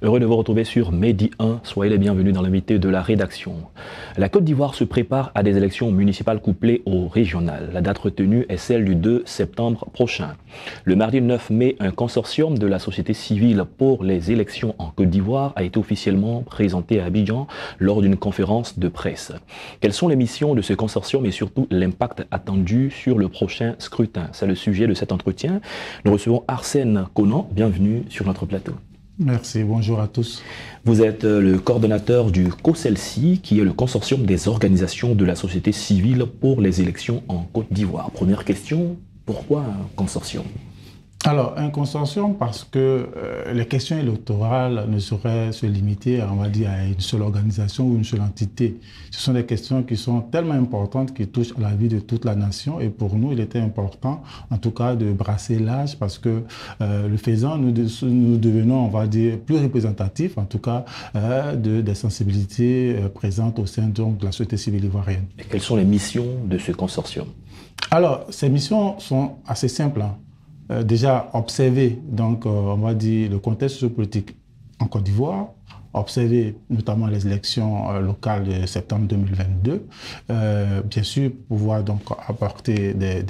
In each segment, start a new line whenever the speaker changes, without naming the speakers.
Heureux de vous retrouver sur Medi 1. Soyez les bienvenus dans l'invité de la rédaction. La Côte d'Ivoire se prépare à des élections municipales couplées aux régionales. La date retenue est celle du 2 septembre prochain. Le mardi 9 mai, un consortium de la société civile pour les élections en Côte d'Ivoire a été officiellement présenté à Abidjan lors d'une conférence de presse. Quelles sont les missions de ce consortium et surtout l'impact attendu sur le prochain scrutin? C'est le sujet de cet entretien. Nous recevons Arsène Conan. Bienvenue sur notre plateau.
Merci, bonjour à tous.
Vous êtes le coordonnateur du COSELCI, qui est le consortium des organisations de la société civile pour les élections en Côte d'Ivoire. Première question, pourquoi un consortium ?
Alors, un consortium parce que les questions électorales ne sauraient se limiter, on va dire, à une seule organisation ou une seule entité. Ce sont des questions qui sont tellement importantes, qui touchent à la vie de toute la nation. Et pour nous, il était important, en tout cas, de brasser large parce que le faisant, nous devenons, on va dire, plus représentatifs, en tout cas, des sensibilités présentes au sein donc, de la société civile ivoirienne.
Et quelles sont les missions de ce consortium ?
Alors, ces missions sont assez simples. Déjà, observer, donc, on va dire, le contexte sociopolitique en Côte d'Ivoire, observer notamment les élections locales de septembre 2022, bien sûr pouvoir donc apporter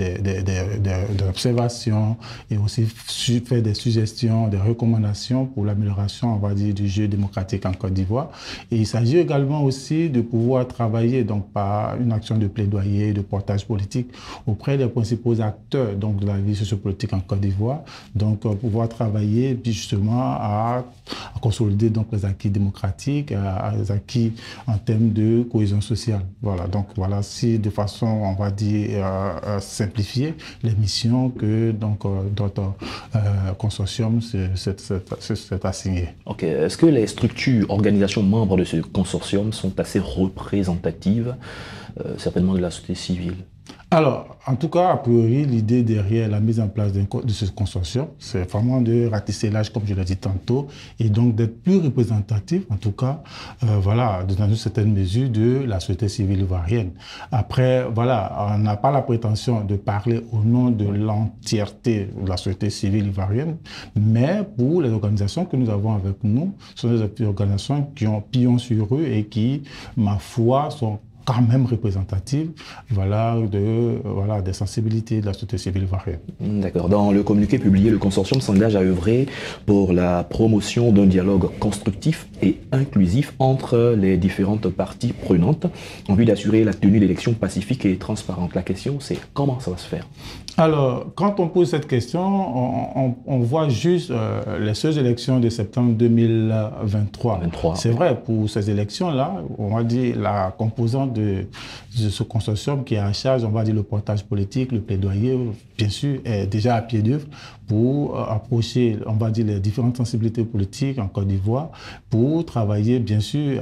des observations et aussi faire des suggestions, des recommandations pour l'amélioration, on va dire, du jeu démocratique en Côte d'Ivoire. Et il s'agit également aussi de pouvoir travailler donc par une action de plaidoyer, de portage politique auprès des principaux acteurs donc de la vie sociopolitique en Côte d'Ivoire, donc pouvoir travailler justement à consolider donc les acquis démocratique, les acquis en termes de cohésion sociale. Voilà, donc voilà, si de façon, on va dire, simplifiée, les missions que donc, notre consortium s'est assigné.
Ok. Est-ce que les structures, organisations membres de ce consortium sont assez représentatives, certainement de la société civile ?
Alors, en tout cas, a priori, l'idée derrière la mise en place de ce consortium, c'est vraiment de ratisser l'âge, comme je l'ai dit tantôt, et donc d'être plus représentatif, en tout cas, voilà, dans une certaine mesure, de la société civile ivoirienne. Après, voilà, on n'a pas la prétention de parler au nom de l'entièreté de la société civile ivoirienne, mais pour les organisations que nous avons avec nous, ce sont des organisations qui ont pignon sur eux et qui, ma foi, sont quand même représentative, voilà, des sensibilités de la société civile ivoirienne.
D'accord. Dans le communiqué publié, le consortium s'engage à œuvrer pour la promotion d'un dialogue constructif et inclusif entre les différentes parties prenantes en vue d'assurer la tenue d'élections pacifiques et transparentes. La question, c'est comment ça va se faire ?
Alors, quand on pose cette question, on voit juste les seules élections de septembre 2023. C'est vrai, pour ces élections-là, on va dire la composante de ce consortium qui est en charge, on va dire le portage politique, le plaidoyer, bien sûr, est déjà à pied d'œuvre pour approcher, on va dire, les différentes sensibilités politiques en Côte d'Ivoire, pour travailler, bien sûr,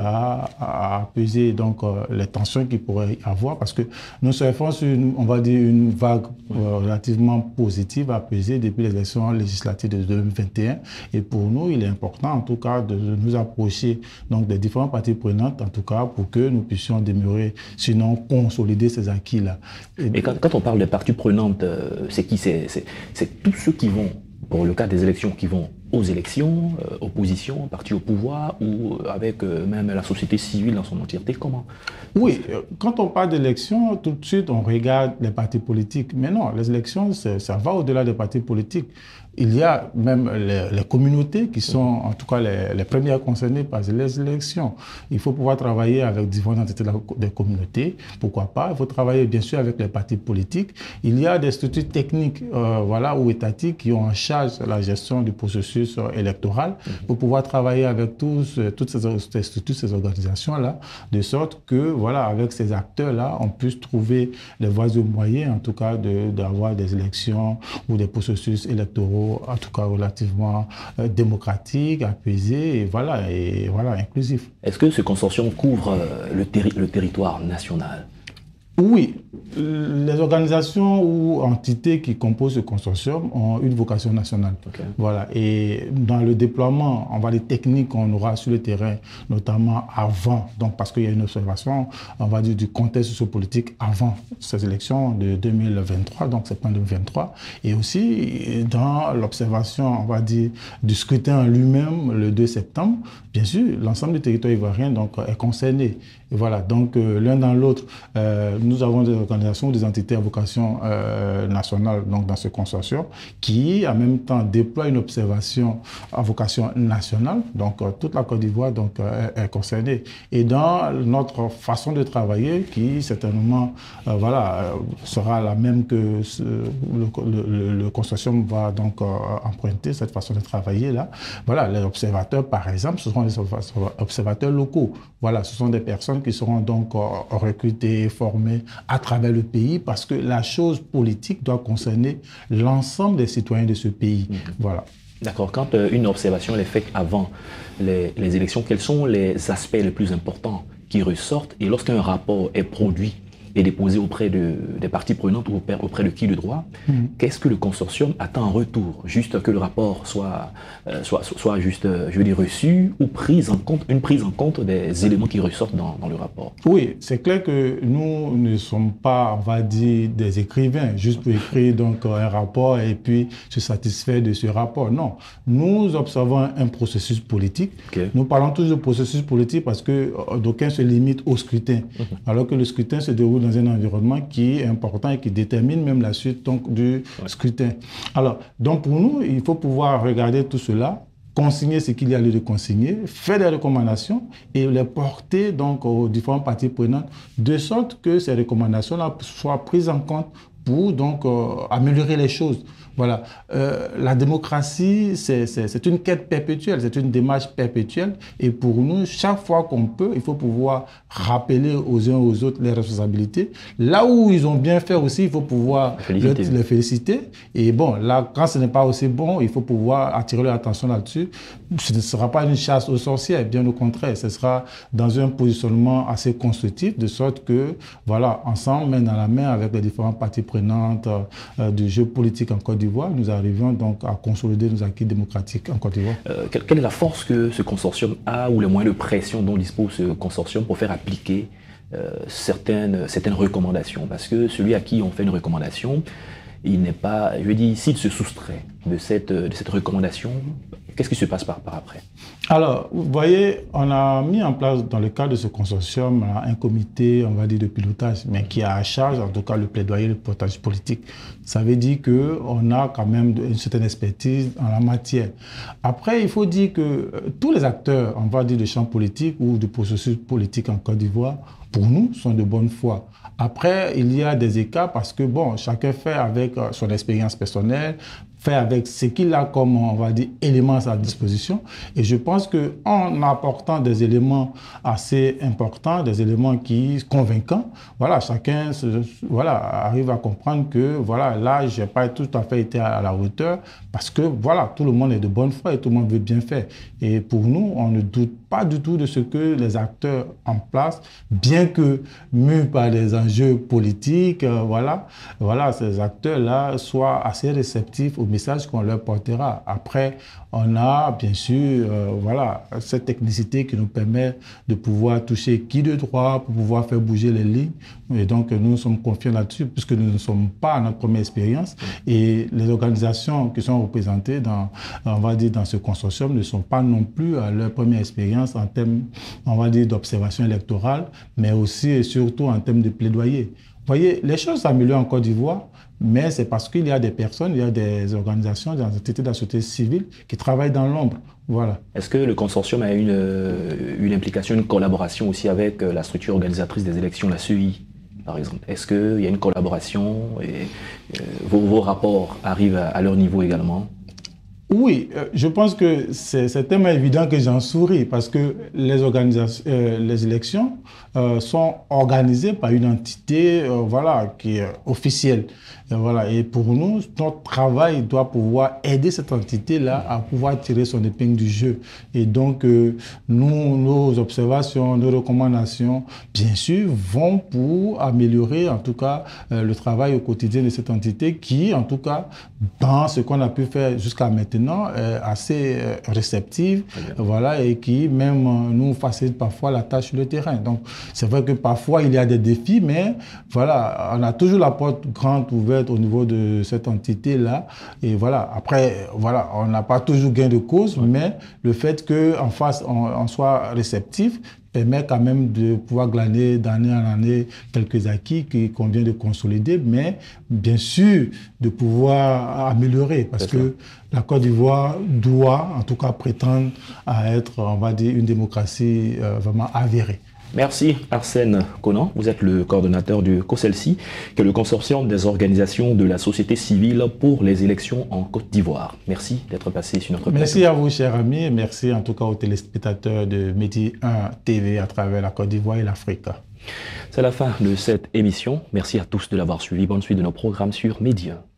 à apaiser donc les tensions qu'il pourrait y avoir, parce que nous surfons sur, on va dire, une vague relativement positive à peser depuis les élections législatives de 2021. Et pour nous, il est important, en tout cas, de nous approcher donc des différentes parties prenantes, en tout cas, pour que nous puissions demeurer, sinon consolider ces acquis-là.
Et quand on parle de parties prenantes, c'est qui? C'est tous ceux qui vont, pour le cas des élections, qui vont aux élections, opposition, parti au pouvoir, ou avec même la société civile dans son entièreté, comment?
Oui, quand on parle d'élections, tout de suite, on regarde les partis politiques. Mais non, les élections, ça va au-delà des partis politiques. Il y a même les communautés qui sont, en tout cas, les premières concernées par les élections. Il faut pouvoir travailler avec différentes entités des communautés, pourquoi pas. Il faut travailler, bien sûr, avec les partis politiques. Il y a des structures techniques voilà, ou étatiques qui ont en charge la gestion du processus électoral pour pouvoir travailler avec toutes ces organisations-là, de sorte que, voilà, avec ces acteurs-là, on puisse trouver les voies et moyens, en tout cas, d'avoir des élections ou des processus électoraux, en tout cas relativement démocratiques, apaisés et voilà, inclusifs.
Est-ce que ce consortium couvre le territoire national ?
Oui, Les organisations ou entités qui composent ce consortium ont une vocation nationale.
Okay.
Voilà. Et dans le déploiement, on va les techniques qu'on aura sur le terrain, notamment avant, donc parce qu'il y a une observation, on va dire, du contexte sociopolitique avant ces élections de 2023, donc septembre 2023, et aussi dans l'observation, on va dire, du scrutin en lui-même le 2 septembre. Bien sûr, l'ensemble du territoire ivoirien donc, est concerné. Et voilà, donc l'un dans l'autre, nous avons des organisations, des entités à vocation nationale donc, dans ce consortium qui, en même temps, déploient une observation à vocation nationale. Donc, toute la Côte d'Ivoire donc, est concernée. Et dans notre façon de travailler, qui certainement sera la même que le consortium va donc emprunter, cette façon de travailler là. Voilà, les observateurs, par exemple, ce seront des observateurs locaux. Voilà, ce sont des personnes qui seront donc recrutées, formées à travers le pays parce que la chose politique doit concerner l'ensemble des citoyens de ce pays. Voilà.
D'accord. Quand une observation est faite avant les élections, quels sont les aspects les plus importants qui ressortent? Et lorsqu'un rapport est produit et déposé auprès des parties prenantes ou auprès de qui de droit, qu'est-ce que le consortium attend en retour? Juste que le rapport soit juste, je veux dire, reçu ou une prise en compte des éléments qui ressortent dans le rapport?
Oui, c'est clair que nous ne sommes pas, on va dire, des écrivains, juste pour écrire donc un rapport et puis se satisfaire de ce rapport. Non, nous observons un processus politique.
Okay.
Nous parlons toujours de processus politique parce que d'aucuns se limitent au scrutin, alors que le scrutin se déroule dans un environnement qui est important et qui détermine même la suite donc, du scrutin. Alors, donc pour nous, il faut pouvoir regarder tout cela, consigner ce qu'il y a lieu de consigner, faire des recommandations et les porter donc aux différentes parties prenantes, de sorte que ces recommandations-là soient prises en compte pour donc améliorer les choses. Voilà. La démocratie, c'est une quête perpétuelle, c'est une démarche perpétuelle. Et pour nous, chaque fois qu'on peut, il faut pouvoir rappeler aux uns aux autres les responsabilités. Là où ils ont bien fait aussi, il faut pouvoir les féliciter. Et bon, là, quand ce n'est pas aussi bon, il faut pouvoir attirer leur attention là-dessus. Ce ne sera pas une chasse aux sorcières, bien au contraire. Ce sera dans un positionnement assez constructif, de sorte que, voilà, ensemble, main dans la main avec les différentes parties prenantes du jeu politique en Côte d'Ivoire, nous arrivons donc à consolider nos acquis démocratiques en Côte d'Ivoire.
Quelle est la force que ce consortium a ou les moyens de pression dont dispose ce consortium pour faire appliquer certaines recommandations? Parce que celui à qui on fait une recommandation, il n'est pas, je veux dire, s'il se soustrait de cette recommandation, qu'est-ce qui se passe par après?
Alors, vous voyez, on a mis en place dans le cadre de ce consortium un comité, on va dire, de pilotage, mais qui a à charge, en tout cas, le plaidoyer, le pilotage politique. Ça veut dire qu'on a quand même une certaine expertise en la matière. Après, il faut dire que tous les acteurs, on va dire, du champ politique ou du processus politique en Côte d'Ivoire, pour nous, sont de bonne foi. Après, il y a des écarts parce que, bon, chacun fait avec son expérience personnelle, fait avec ce qu'il a comme, on va dire, éléments à sa disposition. Et je pense qu'en apportant des éléments assez importants, des éléments convaincants, voilà, chacun arrive à comprendre que, voilà, là, je n'ai pas tout à fait été à la hauteur parce que, voilà, tout le monde est de bonne foi et tout le monde veut bien faire. Et pour nous, on ne doute pas du tout de ce que les acteurs en place, bien que mus par des enjeux politiques, voilà, ces acteurs-là soient assez réceptifs aux messages qu'on leur portera. Après, on a bien sûr cette technicité qui nous permet de pouvoir toucher qui de droit pour pouvoir faire bouger les lignes. Et donc, nous sommes confiants là-dessus puisque nous ne sommes pas à notre première expérience. Et les organisations qui sont représentées dans ce consortium ne sont pas non plus à leur première expérience en termes, on va dire, d'observation électorale, mais aussi et surtout en termes de plaidoyer. Vous voyez, les choses s'améliorent en Côte d'Ivoire, mais c'est parce qu'il y a des personnes, il y a des organisations, des entités de la société civile qui travaillent dans l'ombre. Voilà.
Est-ce que le consortium a une implication, une collaboration aussi avec la structure organisatrice des élections, la CEI, par exemple? Est-ce qu'il y a une collaboration et vos rapports arrivent à leur niveau également?
Oui, je pense que c'est tellement évident que j'en souris parce que les organisations, les élections sont organisées par une entité voilà, qui est officielle. Voilà. Et pour nous, notre travail doit pouvoir aider cette entité-là à pouvoir tirer son épingle du jeu. Et donc, nos observations, nos recommandations, bien sûr, vont pour améliorer en tout cas le travail au quotidien de cette entité qui, en tout cas, dans ce qu'on a pu faire jusqu'à maintenant, assez réceptive, voilà, et qui même nous facilite parfois la tâche sur le terrain. Donc, c'est vrai que parfois il y a des défis, mais voilà, on a toujours la porte grande ouverte au niveau de cette entité-là. Et voilà, après, voilà, on n'a pas toujours gain de cause, mais le fait qu'en face, on soit réceptif, permet quand même de pouvoir glaner d'année en année quelques acquis qu'il convient de consolider, mais bien sûr de pouvoir améliorer parce que la Côte d'Ivoire doit en tout cas prétendre à être, on va dire, une démocratie vraiment avérée.
Merci Arsène Conan, vous êtes le coordonnateur du COSELSI, qui est le consortium des organisations de la société civile pour les élections en Côte d'Ivoire. Merci d'être passé sur notre plateau.
Merci à vous, chers amis, et merci en tout cas aux téléspectateurs de Midi 1 TV à travers la Côte d'Ivoire et l'Afrique.
C'est la fin de cette émission. Merci à tous de l'avoir suivi. Bonne suite de nos programmes sur Midi 1.